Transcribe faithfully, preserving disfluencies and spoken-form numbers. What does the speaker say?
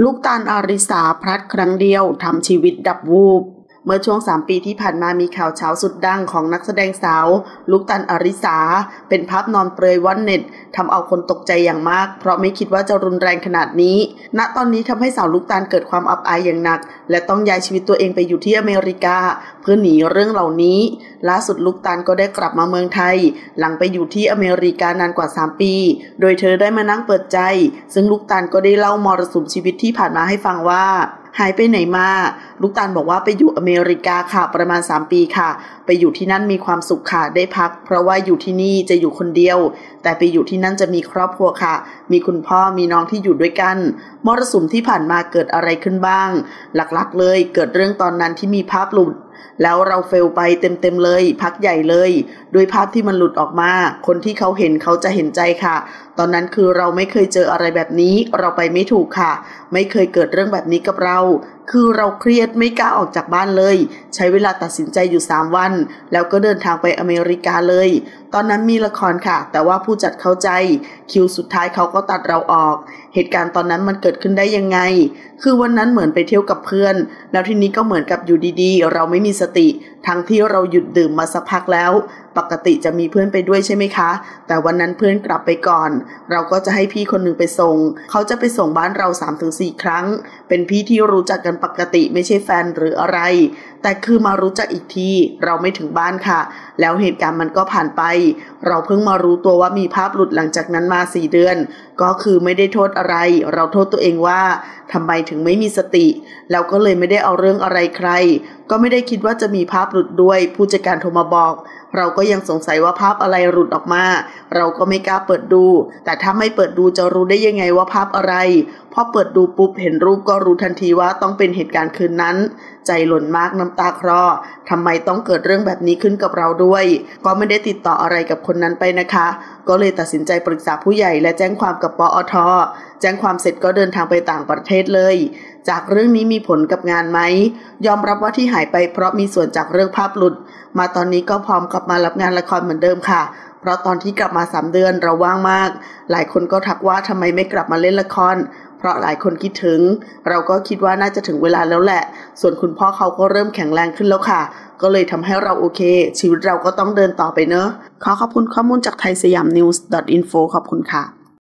ลูกตาลอาริสาพลัดครั้งเดียวทำชีวิตดับวูบเมื่อช่วงสามปีที่ผ่านมามีข่าวเช้าสุดดังของนักแสดงสาวลูกตาลอาริสาเป็นภาพนอนเปลือยว่อนเน็ตทำเอาคนตกใจอย่างมากเพราะไม่คิดว่าจะรุนแรงขนาดนี้ณตอนนี้ทำให้สาวลูกตาลเกิดความอับอายอย่างหนักและต้องย้ายชีวิตตัวเองไปอยู่ที่อเมริกาเพื่อหนีเรื่องเหล่านี้ล่าสุดลูกตาลก็ได้กลับมาเมืองไทยหลังไปอยู่ที่อเมริกานานกว่าสามปีโดยเธอได้มานั่งเปิดใจซึ่งลูกตาลก็ได้เล่ามรสุมชีวิตที่ผ่านมาให้ฟังว่าหายไปไหนมาลูกตาลบอกว่าไปอยู่อเมริกาค่ะประมาณสามปีค่ะไปอยู่ที่นั่นมีความสุขค่ะได้พักเพราะว่าอยู่ที่นี่จะอยู่คนเดียวแต่ไปอยู่ที่นั่นจะมีครอบครัวค่ะมีคุณพ่อมีน้องที่อยู่ด้วยกันมรสุมที่ผ่านมาเกิดอะไรขึ้นบ้างหลักๆเลยเกิดเรื่องตอนนั้นที่มีภาพหลุดแล้วเราเฟลไปเต็มๆเลยพักใหญ่เลยโดยภาพที่มันหลุดออกมาคนที่เขาเห็นเขาจะเห็นใจค่ะตอนนั้นคือเราไม่เคยเจออะไรแบบนี้เราไปไม่ถูกค่ะไม่เคยเกิดเรื่องแบบนี้กับเราคือเราเครียดไม่กล้าออกจากบ้านเลยใช้เวลาตัดสินใจอยู่สามวันแล้วก็เดินทางไปอเมริกาเลยตอนนั้นมีละครค่ะแต่ว่าผู้จัดเข้าใจคิวสุดท้ายเขาก็ตัดเราออกเหตุการณ์ตอนนั้นมันเกิดขึ้นได้ยังไงคือวันนั้นเหมือนไปเที่ยวกับเพื่อนแล้วทีนี้ก็เหมือนกับอยู่ดีๆเราไม่มีสติทั้งที่เราหยุดดื่มมาสักพักแล้วปกติจะมีเพื่อนไปด้วยใช่ไหมคะแต่วันนั้นเพื่อนกลับไปก่อนเราก็จะให้พี่คนหนึ่งไปส่งเขาจะไปส่งบ้านเรา สามถึงสี่ ครั้งเป็นพี่ที่รู้จักกันปกติไม่ใช่แฟนหรืออะไรแต่คือมารู้จักอีกทีเราไม่ถึงบ้านค่ะแล้วเหตุการณ์มันก็ผ่านไปเราเพิ่งมารู้ตัวว่ามีภาพหลุดหลังจากนั้นมาสี่เดือนก็คือไม่ได้โทษอะไรเราโทษตัวเองว่าทำไมถึงไม่มีสติแล้วก็เลยไม่ได้เอาเรื่องอะไรใครก็ไม่ได้คิดว่าจะมีภาพหลุดด้วยผู้จัดการโทรมาบอกเราก็ยังสงสัยว่าภาพอะไรหลุดออกมาเราก็ไม่กล้าเปิดดูแต่ถ้าไม่เปิดดูจะรู้ได้ยังไงว่าภาพอะไรพอเปิดดูปุ๊บเห็นรูปก็รู้ทันทีว่าต้องเป็นเหตุการณ์คืนนั้นใจหล่นมากน้ำตาคลอทำไมต้องเกิดเรื่องแบบนี้ขึ้นกับเราด้วยก็ไม่ได้ติดต่ออะไรกับคนนั้นไปนะคะก็เลยตัดสินใจปรึกษาผู้ใหญ่และแจ้งความกับปอท.แจ้งความเสร็จก็เดินทางไปต่างประเทศเลยจากเรื่องนี้มีผลกับงานไหมยอมรับว่าที่หายไปเพราะมีส่วนจากเรื่องภาพหลุดมาตอนนี้ก็พร้อมกลับมารับงานละครเหมือนเดิมค่ะเพราะตอนที่กลับมาสามเดือนเราว่างมากหลายคนก็ทักว่าทำไมไม่กลับมาเล่นละครเพราะหลายคนคิดถึงเราก็คิดว่าน่าจะถึงเวลาแล้วแหละส่วนคุณพ่อเขาก็เริ่มแข็งแรงขึ้นแล้วค่ะก็เลยทำให้เราโอเคชีวิตเราก็ต้องเดินต่อไปเนอะขอขอบคุณข้อมูลจากไทยสยามนิวส์ .info ขอบคุณค่ะ